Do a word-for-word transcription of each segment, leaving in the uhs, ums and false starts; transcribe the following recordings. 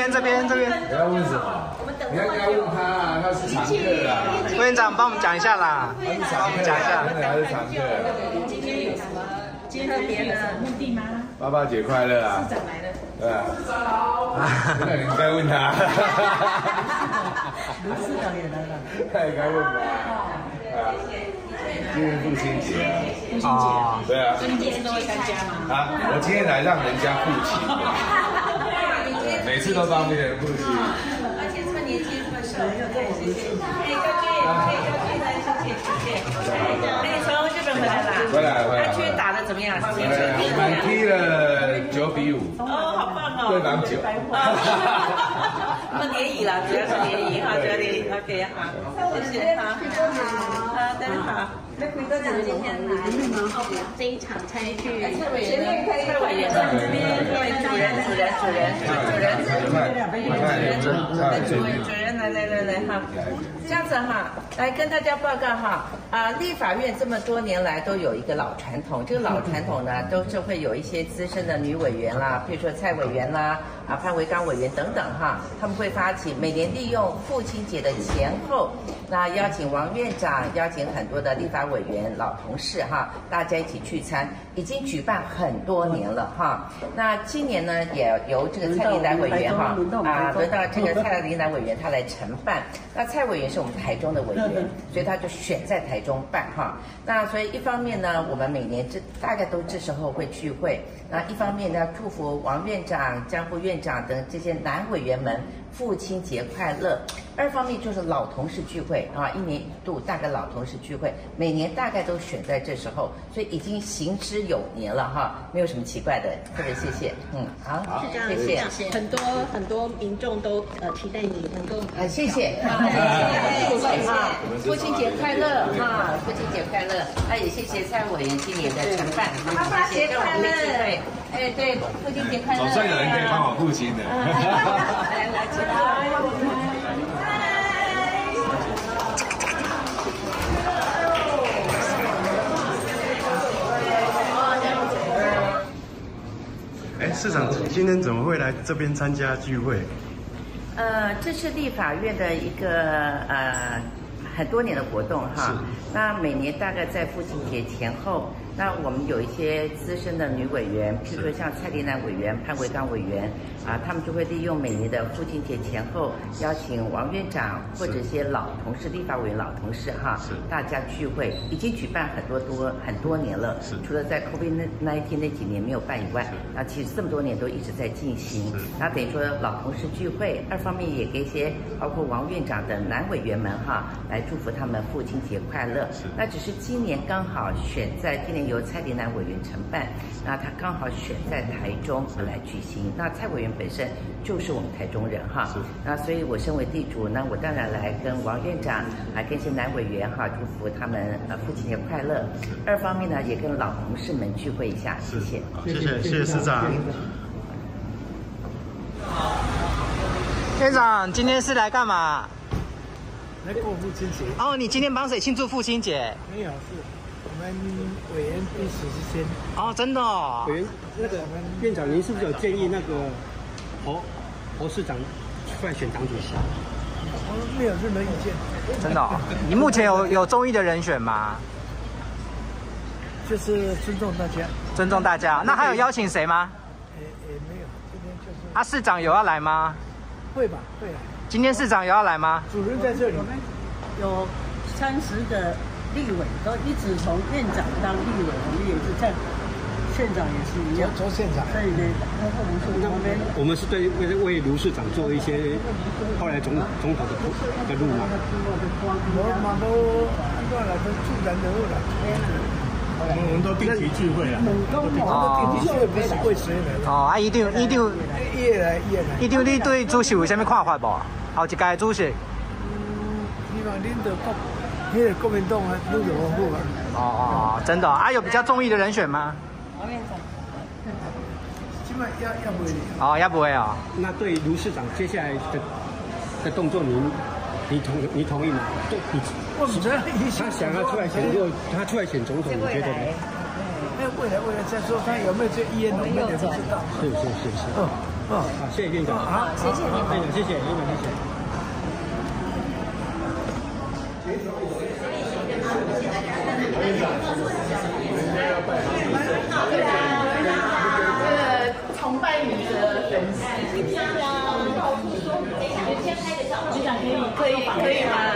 边这边这边。 你要问什么？你要要问他啊，他是常客啊。 副院长帮我们讲一下啦， 他是常客， 讲一下。 他是常客。 今天有什么特别的目的吗？ 爸爸节快乐啊！ 市长来了。 对啊。那你应该问他。 卢市长也来了。 他也该问他。啊。今天父亲节啊。 父亲节。 对啊。 所以你每次都会参加吗？ 啊，我今天来让人家父亲。每次都帮别人父亲。 而且趁年轻的时候，对，谢谢。哎，高俊，哎，高俊，来，谢谢，谢谢。哎，从日本回来啦？ 回来，回来。 他去打的怎么样？ 我们踢了九比五。 哦，好棒哦。 对方九。 我们联谊了，主要是联谊哈，主要联谊。OK， 好，谢谢，好，好的，好。那奎哥长今天来这一场参与，蔡委员，蔡委员在这边，对，主人，主人，主人，主人，主人，主人，主人，来来来来哈，这样子哈，来跟大家报告哈，啊，立法院这么多年来都有一个老传统，这个老传统呢，都是会有一些资深的女委员啦，譬如说蔡委员啦，啊，潘维刚委员等等哈，他们会发起每年利用父亲节的前后，那邀请王院长，邀请很多的立法委员、老同事哈，大家一起聚餐，已经举办很多年了哈。那今年呢，也由这个蔡琳兰委员哈啊，轮到这个蔡琳兰委员他来承办。那蔡委员是我们台中的委员，所以他就选在台中办哈。那所以一方面呢，我们每年这大概都这时候会聚会。那一方面呢，祝福王院长、江副院长等这些男委员们父亲节快乐。二方面就是老同事聚会啊，一年一度大概老同事聚会，每年大概都选在这时候，所以已经行之有年了哈，没有什么奇怪的，特别谢谢，嗯，好，谢谢， 很多很多民众都呃期待你能够啊，谢谢，谢谢哈，父亲节快乐哈，父亲节快乐，那也谢谢蔡委员今年的承办，谢谢给我们机会，哎，对，父亲节快乐， 总算有人可以帮我父亲的， 来来，起来。 哎，市长今天怎么会来这边参加聚会？ 呃，这是立法院的一个呃很多年的活动哈。那每年大概在父亲节前后，那我们有一些资深的女委员，譬如说像蔡琳兰委员、潘维刚委员啊，他们就会利用每年的父亲节前后，邀请王院长或者一些老同事、立法委员老同事哈，大家聚会，已经举办很多多很多年了。除了在 COVID 十九 那几年没有办以外，那其实这么多年都一直在进行。那等于说老同事聚会，二方面也给一些包括王院长的男委员们哈，来祝福他们父亲节快乐。那只是今年刚好选在今年由蔡琳兰委员承办，那他刚好选在台中来举行。那蔡委员本身就是我们台中人哈，那所以我身为地主，那我当然来跟王院长，来跟一些男委员哈，祝福他们呃父亲节快乐。二方面呢，也跟老同事们聚会一下，谢谢。 谢谢谢谢市长。 院长，今天是来干嘛？ 来过父亲节。 哦，你今天帮谁庆祝父亲节？ 没有，是我们委员第十先。 哦，真的哦。 委员，那个院长，您是不是有建议那个侯侯市长出来选党主席？我没有任何意见。 真的哦？你目前有有中意的人选吗？ 就是尊重大家。 尊重大家。那还有邀请谁吗？ 也也没有，今天就是。 啊，市长有要来吗？ 会吧，会来。 今天市长有要来吗？ 主任在这里。 我们有三十个立委，都一直从院长当立委，我们也是在县长也是一样。 做县长。 所以呢，然后我们是我们我们是对为为卢市长做一些后来总总统的的路嘛。我嘛都按照来说自然人物了。我们我们都定期聚会啊。哦。定期聚会不是为谁来的？ 哦，啊，一定一定。 伊会来，伊会来。 一定你对主席有啥物看法无？后一届主席。 希望领导国，迄个国民党啊，都有丰富啊。 哦哦，真的啊，有比较中意的人选吗？ 王院长。 基本要要不会。 哦，要不会哦。 那对卢市长接下来的的动作，您你同你同意吗？对，你我们这他想要出来选，如果他出来选总统，你觉得呢？那未来未来再说，他有没有这意愿，我们也不知道。是是是是。嗯。 哦， 好，谢谢院长。 好， 谢谢院长，谢谢院长，谢谢。 崇拜你的粉丝，对啊，先拍个照，局长可以可以可以吗？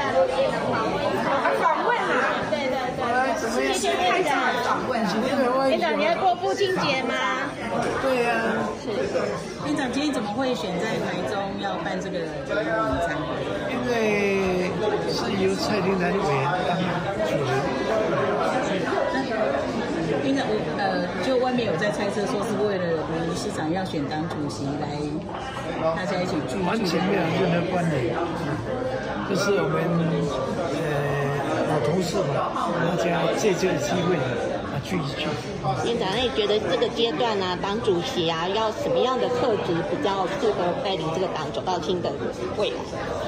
访问啊，对对对，谢谢院长访问。院长，你要过父亲节吗？ 对呀， 是。 院长今天怎么会选在台中要办这个这个午餐会？ 因为是由蔡林南委员当主人。 院长，我呃，就外面有在猜测，说是为了卢市长要选当主席来，大家一起聚聚。 完全没有任何关联，这是我们呃老同事嘛，大家借这个机会啊聚一聚。 院长，那你觉得这个阶段呢、啊，当主席啊，要什么样的特质比较适合带领这个党走到新的未来？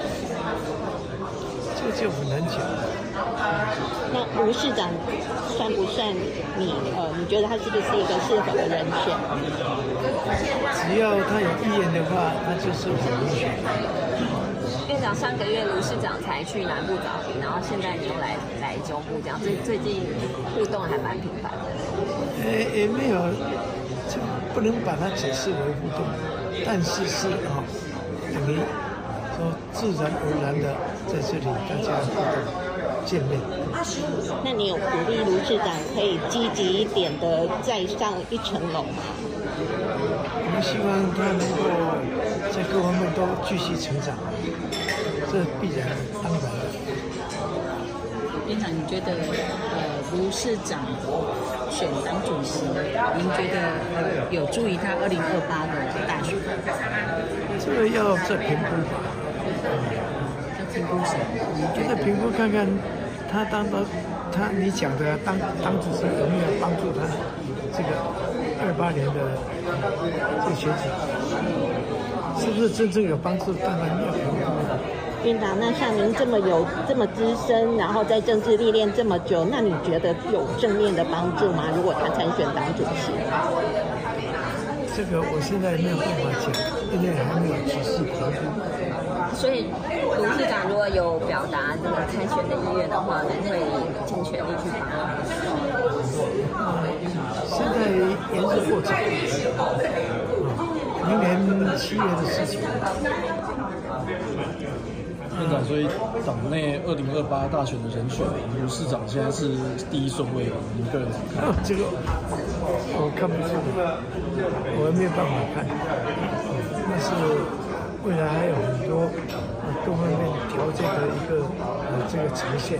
这个就很难讲。 那卢市长算不算你？呃，你觉得他是不是一个适合的人选？ 只要他有意愿的话，他就是我们选。 院长上个月卢市长才去南部找你，然后现在你又来来中部，这样最最近互动还蛮频繁的。 呃，也没有，就不能把它解释为互动，但是是啊、哦，等于说自然而然的在这里大家互动。见面， 那你有鼓励卢市长可以积极一点的再上一层楼吗？ 我们希望他能够在各方面都继续成长，这必然当然的。 院长，你觉得呃卢市长选当主席，您觉得呃有助于他二零二八的大选？ 这个要再评估吧。 评估什么？ 就是评估看看他当到他你讲的当当主席有没有帮助他这个二八年的这个选举，是不是真正有帮助？当然要评估。 院长，那像您这么有这么资深，然后在政治历练这么久，那你觉得有正面的帮助吗？如果他参选当主席？ 这个我现在没有办法讲，因为还没有仔细评估。 所以卢市长如果有表达这个参选的意愿的话，您会尽全力去帮忙。 现在研制过程，明年七月的事情。 院长，所以党内二零二八大选的人选，卢市长现在是第一顺位，您个人怎么看？ 这个我看不出来，我没有办法看。但是未来还有很多各方面条件的一个呃这个呈现。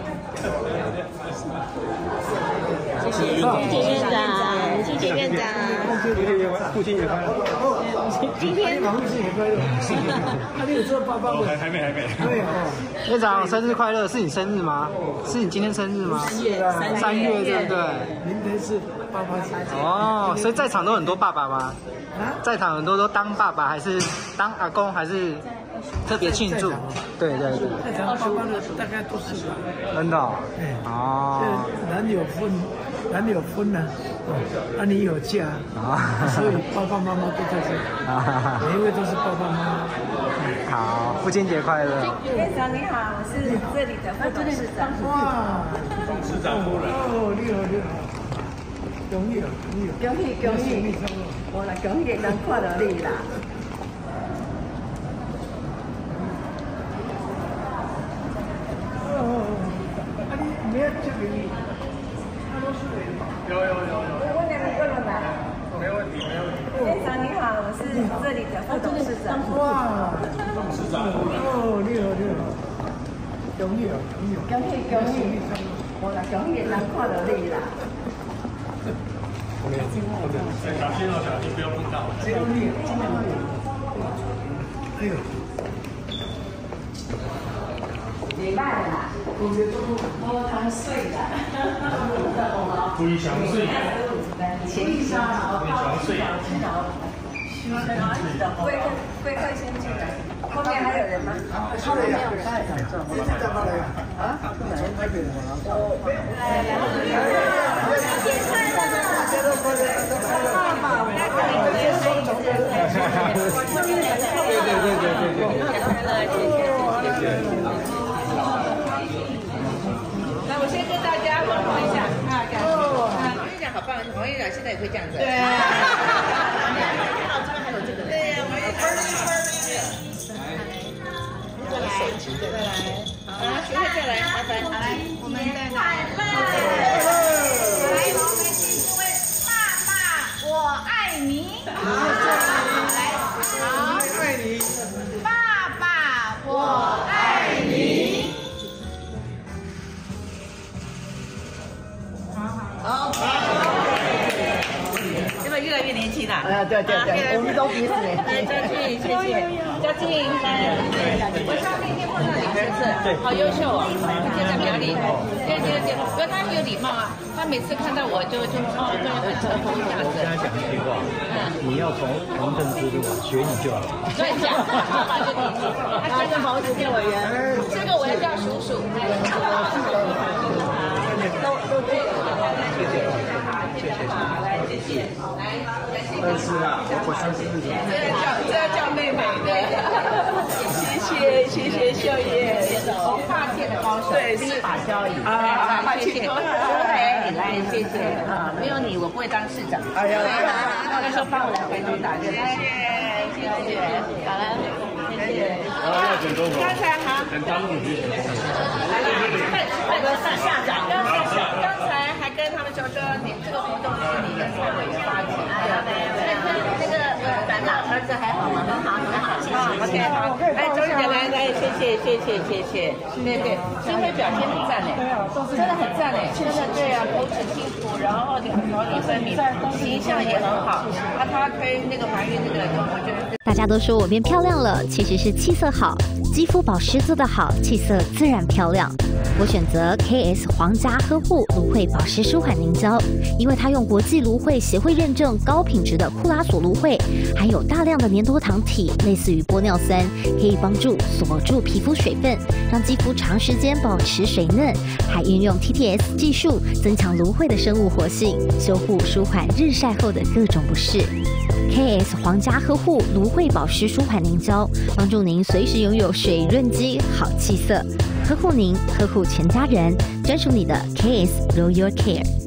谢谢院长，谢谢院长。 父亲节快乐！ 今天父亲节快乐！他没有做爸爸吗？ 还没还没。 对哦。 院长生日快乐！是你生日吗？是你今天生日吗？ 三月， 三月对不对？ 明天是爸爸节。 哦，所以在场都很多爸爸吗？在场很多都当爸爸，还是当阿公，还是特别庆祝？对对对。 在场爸爸的大概都是吧。 真的。 哎。 哦。 男有分，男有分呢。哦，啊，你有嫁啊，所以爸爸妈妈都在这里，每一位都是爸爸妈妈。 好，父亲节快乐！ 院长你好，我是这里的副董事长。 哇，市长夫人。哦，你好，你好，恭喜恭喜恭喜恭喜！我来恭喜能看到你啦。 哦，啊，你明仔这边，他都是有有有有。 我两个人来。 没问题，没问题。 院长你好，我是这里的副董事长。 哇，市长夫人。哦，你好，你好。恭喜哦，恭喜！ 恭喜恭喜！我来恭喜能看到你啦。 小心哦，小心不要碰到。哎呦。 礼拜啦。我糖水啦。 非常水。 非常好。 非常水。 贵客贵客先进来，后面还有人吗？ 后面没有人。这是干嘛的呀？啊？来来来，新年快乐！ 那我先跟大家问候一下啊，感谢啊，王院长好棒，王院长现在也会这样子。对啊。好，这边还有这个。对呀，王院长。再来，手机再来，好，学会再来，麻烦。好来，我们再来。来，我们请各位爸爸，我爱你。来，好，爱你。爸爸，我爱你。好，是不是越来越年轻了？啊，对对对，我们都彼此。来，嘉俊，谢谢。嘉俊，来，我上那天碰到你儿子，好优秀哦，现在比较厉害。对对对，不过他很有礼貌啊，他每次看到我就就哦，就很称呼这样子。跟他讲一句话，嗯，你要从行政之路学你就好。对，讲，爸爸就你，他这个毛主席委员，这个我要叫叔叔。都都这个，谢谢，谢谢，来，谢谢，来，感谢。但是啊，我三十四岁。这要叫这要叫妹妹的。谢谢谢谢秀叶，从跨界的高手，对，是把交椅啊，谢谢，来来谢谢啊，没有你我不会当市长。哎呀，那时候帮我来回头打，谢谢谢谢，好了，谢谢。刚才好，跟张主席。来，上下长。刚才还跟他们说说，你这个活动是你的蔡委员发起的，对对对。那个展览儿子还好吗？很好，很好，谢谢。OK， 好。哎，周姐来来，谢谢谢谢谢谢。对对，今天表现很赞哎，真的很赞哎，真的对啊，口齿清楚，然后两条理分明，形象也很好。啊，他推那个怀孕那个，我觉得。 大家都说我变漂亮了，其实是气色好，肌肤保湿做得好，气色自然漂亮。我选择 K S 皇家呵护芦荟保湿舒缓凝胶，因为它用国际芦荟协会认证高品质的库拉索芦荟，含有大量的粘多糖体，类似于玻尿酸，可以帮助锁住皮肤水分，让肌肤长时间保持水嫩，还运用 T T S 技术增强芦荟的生物活性，修护舒缓日晒后的各种不适。K S 皇家呵护芦荟保湿舒缓凝胶，帮助您随时拥有水润肌、好气色，呵护您，呵护全家人，专属你的 K S Royal Care。